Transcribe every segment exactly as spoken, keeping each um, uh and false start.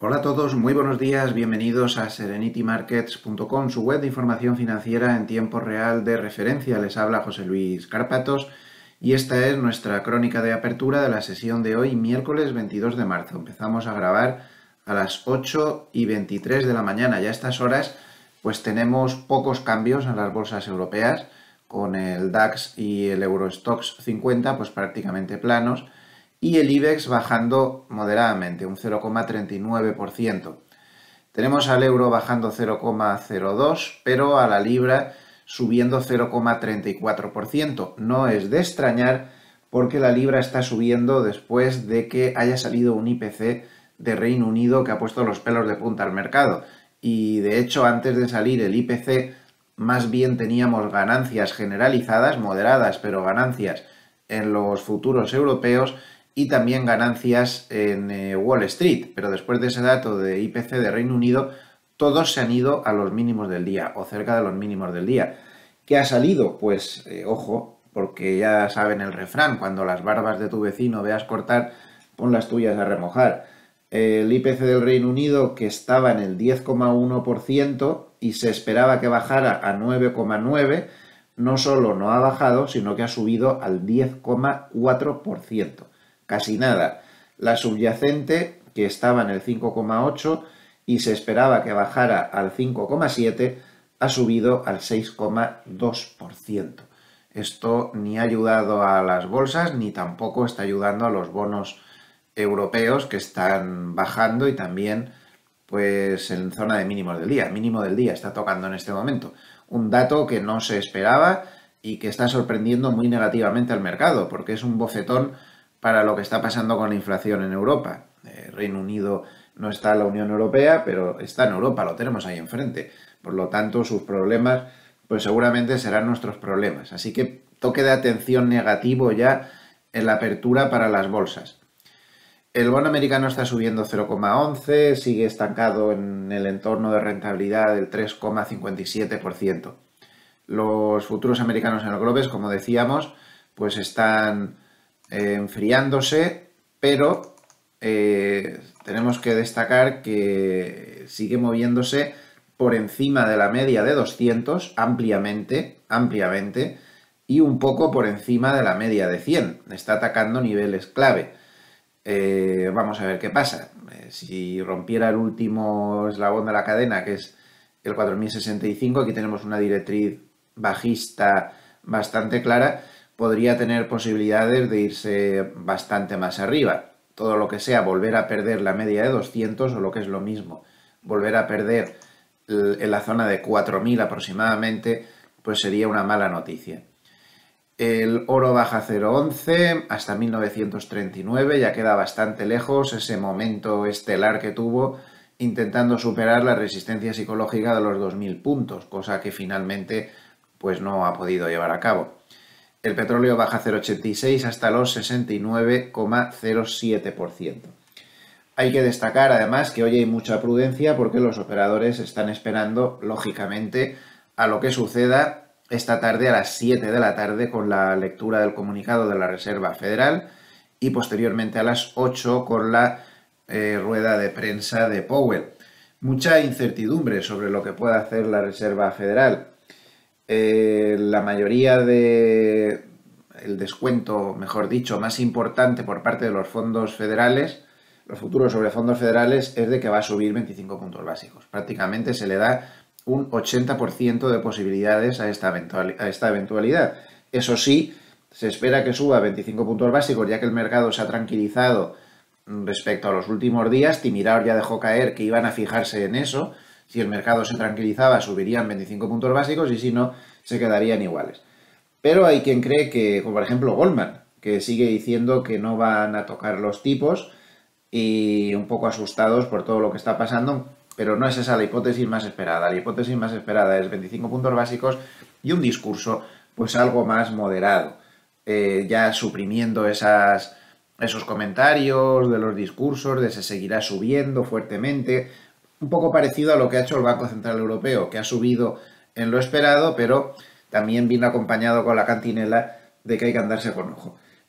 Hola a todos, muy buenos días, bienvenidos a serenity markets punto com, su web de información financiera en tiempo real de referencia. Les habla José Luis Cárpatos y esta es nuestra crónica de apertura de la sesión de hoy, miércoles veintidós de marzo. Empezamos a grabar a las ocho y veintitrés de la mañana. Ya a estas horas pues tenemos pocos cambios en las bolsas europeas, con el DAX y el Eurostoxx cincuenta pues prácticamente planos, y el IBEX bajando moderadamente, un cero coma treinta y nueve por ciento. Tenemos al euro bajando cero coma cero dos, pero a la libra subiendo cero coma treinta y cuatro por ciento. No es de extrañar porque la libra está subiendo después de que haya salido un I P C de Reino Unido que ha puesto los pelos de punta al mercado. Y de hecho, antes de salir el I P C, más bien teníamos ganancias generalizadas, moderadas, pero ganancias en los futuros europeos, y también ganancias en eh, Wall Street, pero después de ese dato de I P C de Reino Unido, todos se han ido a los mínimos del día, o cerca de los mínimos del día. ¿Qué ha salido? Pues, eh, ojo, porque ya saben el refrán, cuando las barbas de tu vecino veas cortar, pon las tuyas a remojar. El I P C del Reino Unido, que estaba en el diez coma uno por ciento y se esperaba que bajara a nueve coma nueve por ciento, no solo no ha bajado, sino que ha subido al diez coma cuatro por ciento. Casi nada. La subyacente, que estaba en el cinco coma ocho y se esperaba que bajara al cinco coma siete, ha subido al seis coma dos por ciento. Esto ni ha ayudado a las bolsas ni tampoco está ayudando a los bonos europeos, que están bajando y también pues en zona de mínimos del día. Mínimo del día está tocando en este momento. Un dato que no se esperaba y que está sorprendiendo muy negativamente al mercado, porque es un bofetón para lo que está pasando con la inflación en Europa. El Reino Unido no está en la Unión Europea, pero está en Europa, lo tenemos ahí enfrente. Por lo tanto, sus problemas pues seguramente serán nuestros problemas. Así que toque de atención negativo ya en la apertura para las bolsas. El bono americano está subiendo cero coma once, sigue estancado en el entorno de rentabilidad del tres coma cincuenta y siete por ciento. Los futuros americanos en el Globex, como decíamos, pues están eh, enfriándose, pero eh, tenemos que destacar que sigue moviéndose por encima de la media de doscientos ampliamente, ampliamente, y un poco por encima de la media de cien. Está atacando niveles clave. Eh, vamos a ver qué pasa. Eh, si rompiera el último eslabón de la cadena, que es el cuatro mil sesenta y cinco, aquí tenemos una directriz bajista bastante clara, podría tener posibilidades de irse bastante más arriba. Todo lo que sea volver a perder la media de doscientos, o lo que es lo mismo, volver a perder en la zona de cuatro mil aproximadamente, pues sería una mala noticia. El oro baja cero coma once hasta mil novecientos treinta y nueve, ya queda bastante lejos ese momento estelar que tuvo intentando superar la resistencia psicológica de los dos mil puntos, cosa que finalmente pues no ha podido llevar a cabo. El petróleo baja cero coma ochenta y seis hasta los sesenta y nueve coma cero siete por ciento. Hay que destacar además que hoy hay mucha prudencia porque los operadores están esperando, lógicamente, a lo que suceda esta tarde a las siete de la tarde con la lectura del comunicado de la Reserva Federal y posteriormente a las ocho con la eh, rueda de prensa de Powell. Mucha incertidumbre sobre lo que pueda hacer la Reserva Federal. Eh, la mayoría de el descuento, mejor dicho, más importante por parte de los fondos federales, los futuros sobre fondos federales, es de que va a subir veinticinco puntos básicos. Prácticamente se le da un ochenta por ciento de posibilidades a esta, eventual, a esta eventualidad. Eso sí, se espera que suba veinticinco puntos básicos, ya que el mercado se ha tranquilizado respecto a los últimos días. Timirar ya dejó caer que iban a fijarse en eso. Si el mercado se tranquilizaba, subirían veinticinco puntos básicos y si no, se quedarían iguales. Pero hay quien cree que, como por ejemplo Goldman, que sigue diciendo que no van a tocar los tipos y un poco asustados por todo lo que está pasando. Pero no es esa la hipótesis más esperada. La hipótesis más esperada es veinticinco puntos básicos y un discurso pues algo más moderado, eh, ya suprimiendo esas, esos comentarios de los discursos de se seguirá subiendo fuertemente, un poco parecido a lo que ha hecho el Banco Central Europeo, que ha subido en lo esperado, pero también viene acompañado con la cantinela de que hay que andarse con ojo.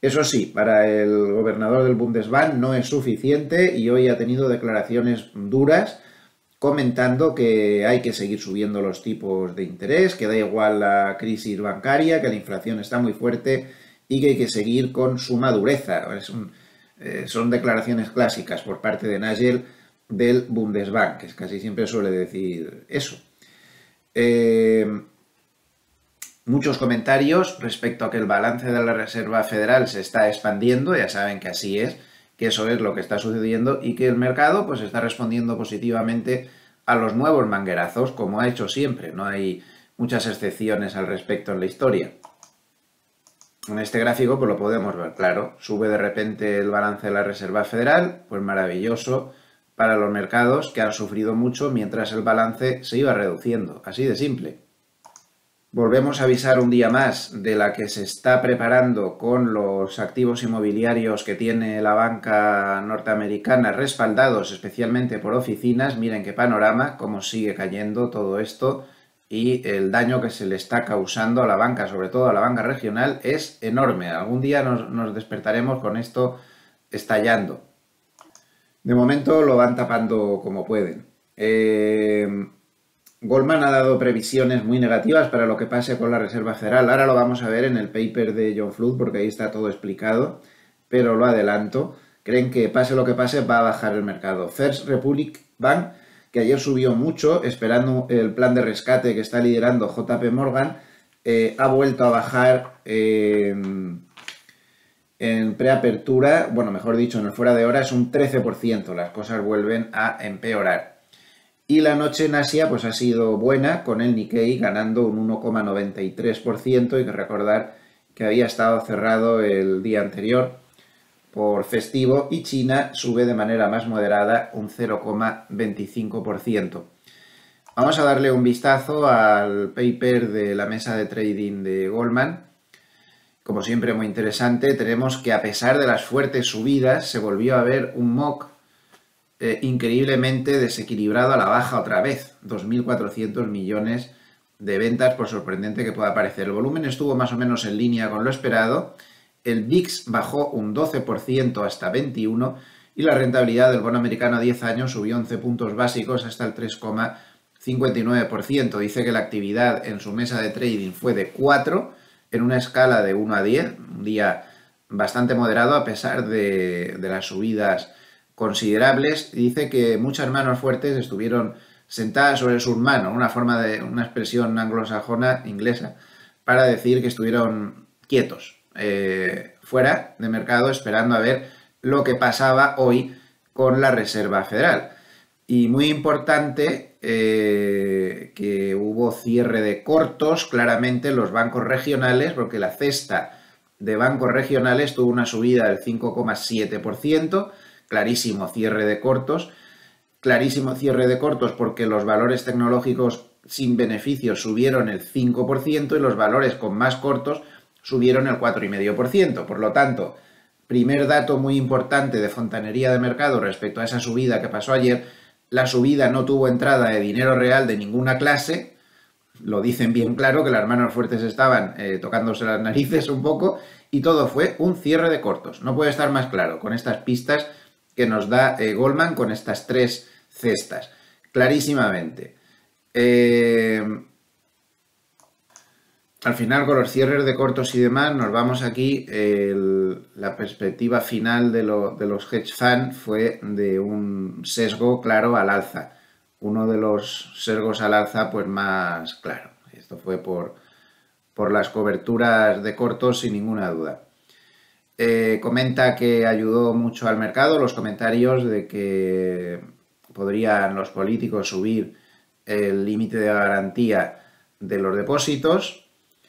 Eso sí, para el gobernador del Bundesbank no es suficiente y hoy ha tenido declaraciones duras comentando que hay que seguir subiendo los tipos de interés, que da igual la crisis bancaria, que la inflación está muy fuerte y que hay que seguir con suma dureza. Es un, eh, son declaraciones clásicas por parte de Nagel del Bundesbank, que casi siempre suele decir eso. Eh, Muchos comentarios respecto a que el balance de la Reserva Federal se está expandiendo, ya saben que así es, que eso es lo que está sucediendo y que el mercado pues está respondiendo positivamente a los nuevos manguerazos, como ha hecho siempre. No hay muchas excepciones al respecto en la historia. En este gráfico pues lo podemos ver claro. Sube de repente el balance de la Reserva Federal, pues maravilloso para los mercados que han sufrido mucho mientras el balance se iba reduciendo. Así de simple. Volvemos a avisar un día más de la que se está preparando con los activos inmobiliarios que tiene la banca norteamericana respaldados especialmente por oficinas. Miren qué panorama, cómo sigue cayendo todo esto y el daño que se le está causando a la banca, sobre todo a la banca regional, es enorme. Algún día nos, nos despertaremos con esto estallando. De momento lo van tapando como pueden. Eh... Goldman ha dado previsiones muy negativas para lo que pase con la Reserva Federal. Ahora lo vamos a ver en el paper de John Flood porque ahí está todo explicado, pero lo adelanto. Creen que pase lo que pase va a bajar el mercado. First Republic Bank, que ayer subió mucho esperando el plan de rescate que está liderando J P Morgan, eh, ha vuelto a bajar eh, en preapertura, bueno, mejor dicho, en el fuera de horas un trece por ciento. Las cosas vuelven a empeorar. Y la noche en Asia pues ha sido buena, con el Nikkei ganando un uno coma noventa y tres por ciento. Hay que recordar que había estado cerrado el día anterior por festivo y China sube de manera más moderada un cero coma veinticinco por ciento. Vamos a darle un vistazo al paper de la mesa de trading de Goldman. Como siempre muy interesante, tenemos que a pesar de las fuertes subidas se volvió a ver un M O C Eh, increíblemente desequilibrado a la baja otra vez, dos mil cuatrocientos millones de ventas, por sorprendente que pueda parecer. El volumen estuvo más o menos en línea con lo esperado, el V I X bajó un doce por ciento hasta veintiuno y la rentabilidad del bono americano a diez años subió once puntos básicos hasta el tres coma cincuenta y nueve por ciento. Dice que la actividad en su mesa de trading fue de cuatro en una escala de uno a diez, un día bastante moderado a pesar de, de las subidas considerables. Dice que muchas manos fuertes estuvieron sentadas sobre sus manos, una forma de una expresión anglosajona inglesa para decir que estuvieron quietos eh, fuera de mercado esperando a ver lo que pasaba hoy con la Reserva Federal. Y muy importante eh, que hubo cierre de cortos claramente en los bancos regionales, porque la cesta de bancos regionales tuvo una subida del cinco coma siete por ciento. Clarísimo cierre de cortos, clarísimo cierre de cortos porque los valores tecnológicos sin beneficios subieron el cinco por ciento y los valores con más cortos subieron el cuatro coma cinco por ciento. Por lo tanto, primer dato muy importante de fontanería de mercado respecto a esa subida que pasó ayer, la subida no tuvo entrada de dinero real de ninguna clase, lo dicen bien claro que las manos fuertes estaban eh, tocándose las narices un poco y todo fue un cierre de cortos. No puede estar más claro con estas pistas que nos da eh, Goldman con estas tres cestas, clarísimamente. Eh, al final, con los cierres de cortos y demás, nos vamos aquí, el, la perspectiva final de, lo, de los hedge funds fue de un sesgo claro al alza. Uno de los sesgos al alza pues más claro. Esto fue por, por las coberturas de cortos sin ninguna duda. Eh, comenta que ayudó mucho al mercado los comentarios de que podrían los políticos subir el límite de garantía de los depósitos.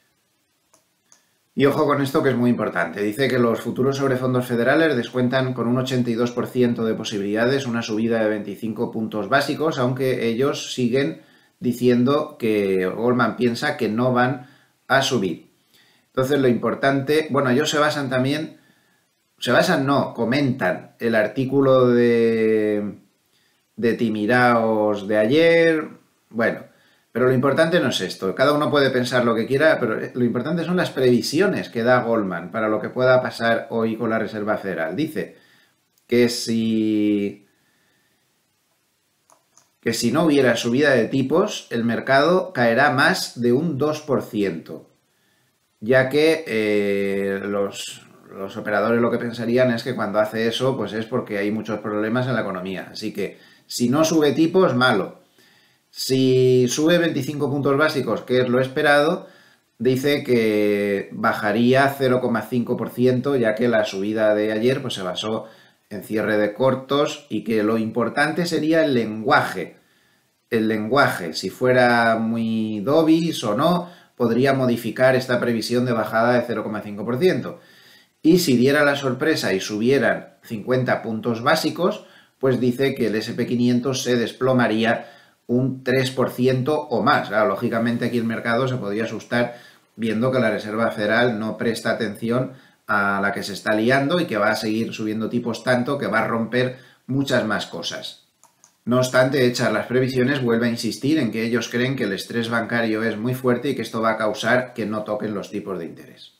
Y ojo con esto que es muy importante. Dice que los futuros sobre fondos federales descuentan con un ochenta y dos por ciento de posibilidades una subida de veinticinco puntos básicos, aunque ellos siguen diciendo que Goldman piensa que no van a subir. Entonces lo importante, bueno, ellos se basan también, se basan no, comentan el artículo de, de Timiraos de ayer. Bueno, Pero lo importante no es esto. Cada uno puede pensar lo que quiera, pero lo importante son las previsiones que da Goldman para lo que pueda pasar hoy con la Reserva Federal. Dice que si, que si no hubiera subida de tipos, el mercado caerá más de un dos por ciento, ya que eh, los, los operadores lo que pensarían es que cuando hace eso, pues es porque hay muchos problemas en la economía. Así que si no sube tipos, malo. Si sube veinticinco puntos básicos, que es lo esperado, dice que bajaría cero coma cinco por ciento, ya que la subida de ayer pues, se basó en cierre de cortos y que lo importante sería el lenguaje. El lenguaje, si fuera muy dovish o no, podría modificar esta previsión de bajada de cero coma cinco por ciento. Y si diera la sorpresa y subieran cincuenta puntos básicos, pues dice que el ese and pe quinientos se desplomaría un tres por ciento o más. Claro, lógicamente aquí el mercado se podría asustar viendo que la Reserva Federal no presta atención a la que se está liando y que va a seguir subiendo tipos tanto que va a romper muchas más cosas. No obstante, hechas las previsiones, vuelve a insistir en que ellos creen que el estrés bancario es muy fuerte y que esto va a causar que no toquen los tipos de interés.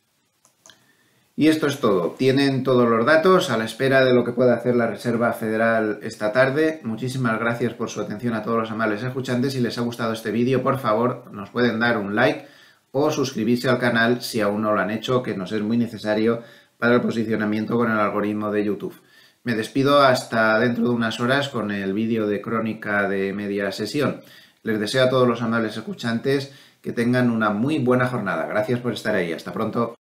Y esto es todo. Tienen todos los datos a la espera de lo que pueda hacer la Reserva Federal esta tarde. Muchísimas gracias por su atención a todos los amables escuchantes. Si les ha gustado este vídeo, por favor, nos pueden dar un like o suscribirse al canal si aún no lo han hecho, que nos es muy necesario para el posicionamiento con el algoritmo de YouTube. Me despido hasta dentro de unas horas con el vídeo de crónica de media sesión. Les deseo a todos los amables escuchantes que tengan una muy buena jornada. Gracias por estar ahí. Hasta pronto.